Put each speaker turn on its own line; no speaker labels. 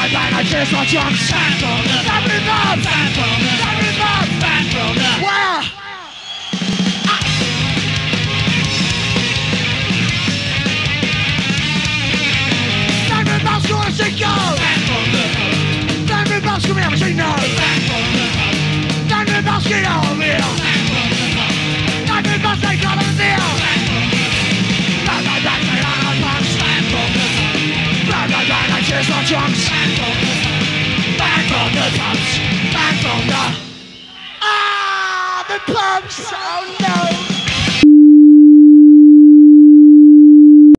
bang, I kiss my chunks. Back from the pumps. Back from the pumps. Back from the where? Back from the gonna say go. Back from the pumps. Back from the pumps, come here, say no. Back from the pumps. Back from the pumps, get out of here. Back from the pumps. Back from the pumps, they got on the deal. Back from the pumps. Back from the pumps, they got on the pumps. Back from the pumps. Back from the pumps, I kiss my chunks. Back from the pumps. Back from the pumps. Back from the... Ah, the pumps! Oh no!